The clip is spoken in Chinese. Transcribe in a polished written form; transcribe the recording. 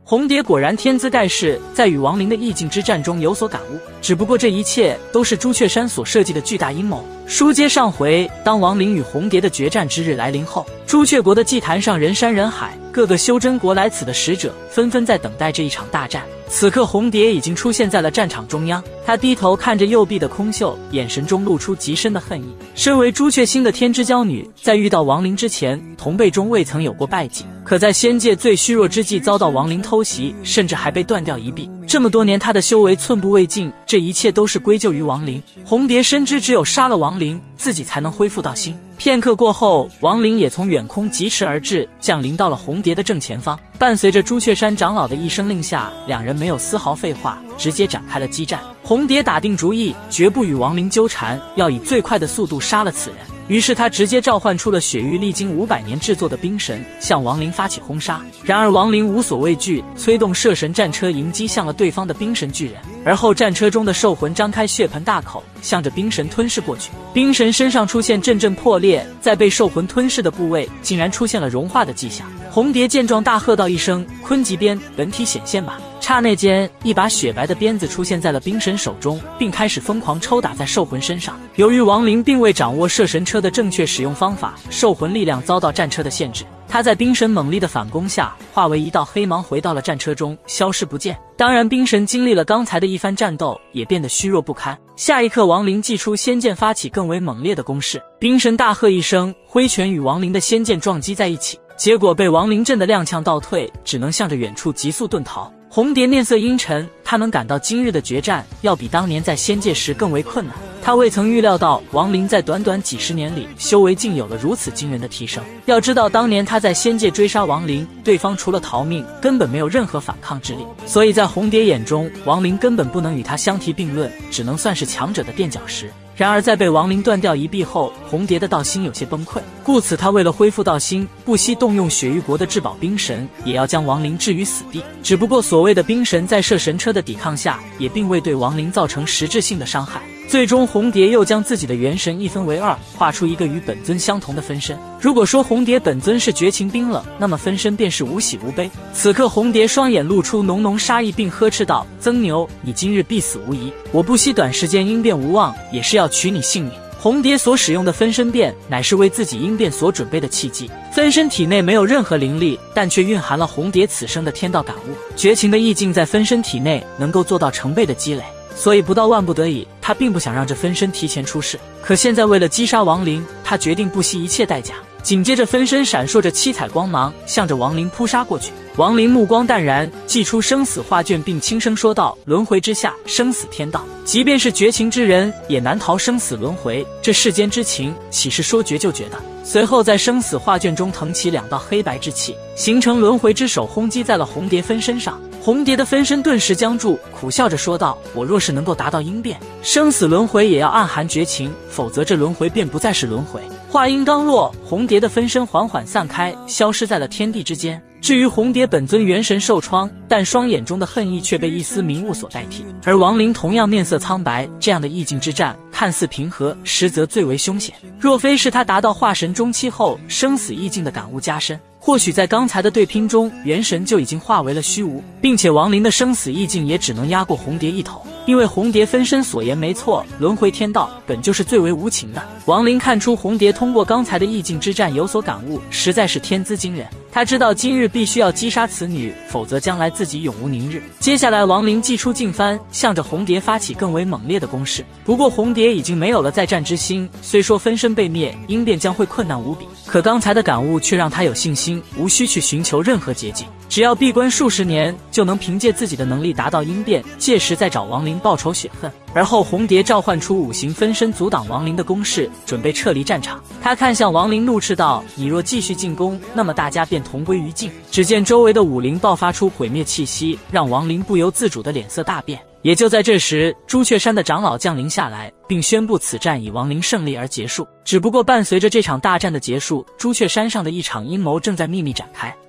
红蝶果然天资盖世，在与亡灵的意境之战中有所感悟。只不过这一切都是朱雀山所设计的巨大阴谋。书接上回，当亡灵与红蝶的决战之日来临后，朱雀国的祭坛上人山人海，各个修真国来此的使者纷纷在等待这一场大战。此刻红蝶已经出现在了战场中央，他低头看着右臂的空袖，眼神中露出极深的恨意。身为朱雀星的天之娇女，在遇到亡灵之前，同辈中未曾有过败绩，可在仙界最虚弱之际遭到亡灵偷袭，甚至还被断掉一臂。这么多年她的修为寸步未进，这一切都是归咎于亡灵。红蝶深知只有杀了亡灵，自己才能恢复到心。片刻过后，亡灵也从远空疾驰而至，降临到了红蝶的正前方。伴随着朱雀山长老的一声令下，两人没有丝毫废话，直接展开了激战。红蝶打定主意，绝不与亡灵纠缠，要以最快的速度杀了此人。于是他直接召唤出了雪域历经500年制作的冰神，向亡灵发起轰杀。然而亡灵无所畏惧，催动射神战车迎击向了对方的冰神巨人。而后战车中的兽魂张开血盆大口，向着冰神吞噬过去。冰神身上出现阵阵破裂，在被兽魂吞噬的部位竟然出现了融化的迹象。红蝶见状大喝道一声：“坤极鞭，本体显现吧！”刹那间，一把雪白的鞭子出现在了冰神手中，并开始疯狂抽打在兽魂身上。由于亡灵并未掌握射神车的正确使用方法，兽魂力量遭到战车的限制。他在冰神猛力的反攻下，化为一道黑芒回到了战车中，消失不见。当然，冰神经历了刚才的一番战斗，也变得虚弱不堪。下一刻，亡灵祭出仙剑，发起更为猛烈的攻势。冰神大喝一声，挥拳与亡灵的仙剑撞击在一起，结果被亡灵震得踉跄倒退，只能向着远处急速遁逃。红蝶面色阴沉，他能感到今日的决战要比当年在仙界时更为困难。他未曾预料到亡灵在短短几十年里修为竟有了如此惊人的提升。要知道当年他在仙界追杀亡灵，对方除了逃命根本没有任何反抗之力，所以在红蝶眼中，亡灵根本不能与他相提并论，只能算是强者的垫脚石。然而在被亡灵断掉一臂后，红蝶的道心有些崩溃，故此他为了恢复道心，不惜动用雪域国的至宝冰神，也要将亡灵置于死地。只不过所谓的冰神在射神车的抵抗下，也并未对亡灵造成实质性的伤害。最终红蝶又将自己的元神一分为二，画出一个与本尊相同的分身。如果说红蝶本尊是绝情冰冷，那么分身便是无喜无悲。此刻红蝶双眼露出浓浓杀意，并呵斥道：“曾牛，你今日必死无疑！我不惜短时间因变无望，也是要取你性命。”红蝶所使用的分身变，乃是为自己因变所准备的契机。分身体内没有任何灵力，但却蕴含了红蝶此生的天道感悟。绝情的意境在分身体内能够做到成倍的积累，所以不到万不得已，他并不想让这分身提前出世。可现在为了击杀亡灵，他决定不惜一切代价。紧接着分身闪烁着七彩光芒，向着亡灵扑杀过去。亡灵目光淡然，祭出生死画卷，并轻声说道：“轮回之下，生死天道，即便是绝情之人，也难逃生死轮回。这世间之情，岂是说绝就绝的？”随后在生死画卷中腾起2道黑白之气，形成轮回之手，轰击在了红蝶分身上。红蝶的分身顿时僵住，苦笑着说道：“我若是能够达到应变，生死轮回也要暗含绝情，否则这轮回便不再是轮回。”话音刚落，红蝶的分身缓缓散开，消失在了天地之间。至于红蝶本尊元神受创，但双眼中的恨意却被一丝明悟所代替。而亡灵同样面色苍白，这样的意境之战看似平和，实则最为凶险。若非是他达到化神中期后，生死意境的感悟加深，或许在刚才的对拼中，元神就已经化为了虚无，并且亡灵的生死意境也只能压过红蝶一头。因为红蝶分身所言没错，轮回天道本就是最为无情的。亡灵看出红蝶通过刚才的意境之战有所感悟，实在是天资惊人。他知道今日必须要击杀此女，否则将来自己永无宁日。接下来亡灵祭出劲幡，向着红蝶发起更为猛烈的攻势。不过红蝶已经没有了再战之心，虽说分身被灭，应变将会困难无比，可刚才的感悟却让他有信心，无需去寻求任何捷径，只要闭关数十年，就能凭借自己的能力达到应变，届时再找亡灵报仇雪恨。而后红蝶召唤出5行分身阻挡亡灵的攻势，准备撤离战场。他看向亡灵怒斥道：“你若继续进攻，那么大家便同归于尽。”只见周围的武灵爆发出毁灭气息，让亡灵不由自主的脸色大变。也就在这时，朱雀山的长老降临下来，并宣布此战以亡灵胜利而结束。只不过伴随着这场大战的结束，朱雀山上的一场阴谋正在秘密展开。